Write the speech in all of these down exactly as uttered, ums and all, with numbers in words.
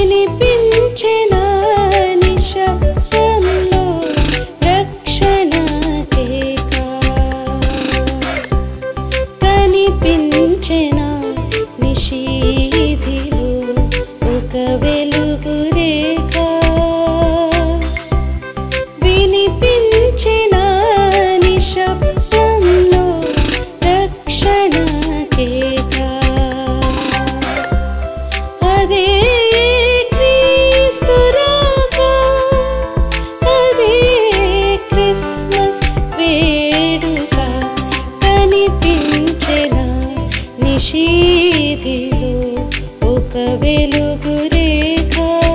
వినిపించెనా నిశ్శబ్దంలో రక్షణ కేక. కనిపించెనా నిషీధిలో ఒక వెలుగు రేఖ. వినిపించెనా నిశ్శబ్దంలో రక్షణ కేక. అదే క్రీస్తు రాక, అదే క్రిస్మస్ వేడుక. కనిపించెనా నిషీధిలో ఒక వెలుగు రేఖ.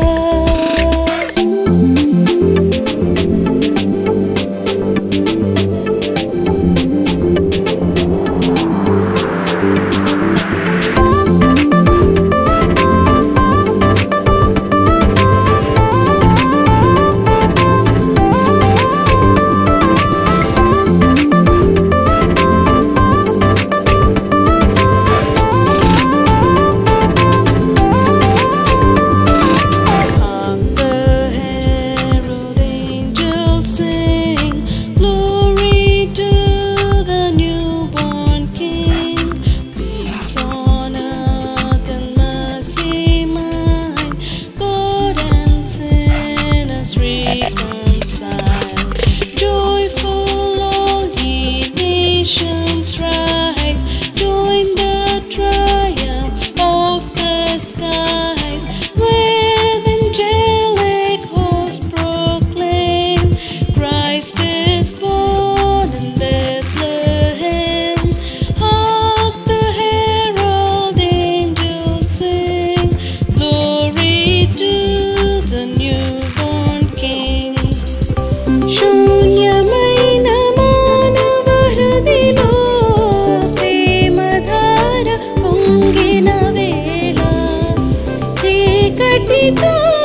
Hark the herald angels sing, glory to the newborn King. Peace on earth and mercy mine, God and sinners reconcile. Joyful all ye nations rise, join the triumph of the skies. With angelic hosts proclaim, Christ is born in Bethlehem. Hark the herald angels sing, glory to the newborn King. శూన్యమైన మానవ హృదిలో ప్రేమధార పొంగిన వేళ, చీకటితో